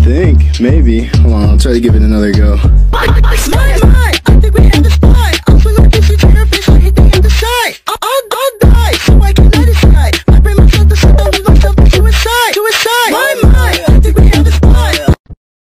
think, maybe. Hold on, I'll try to give it another go.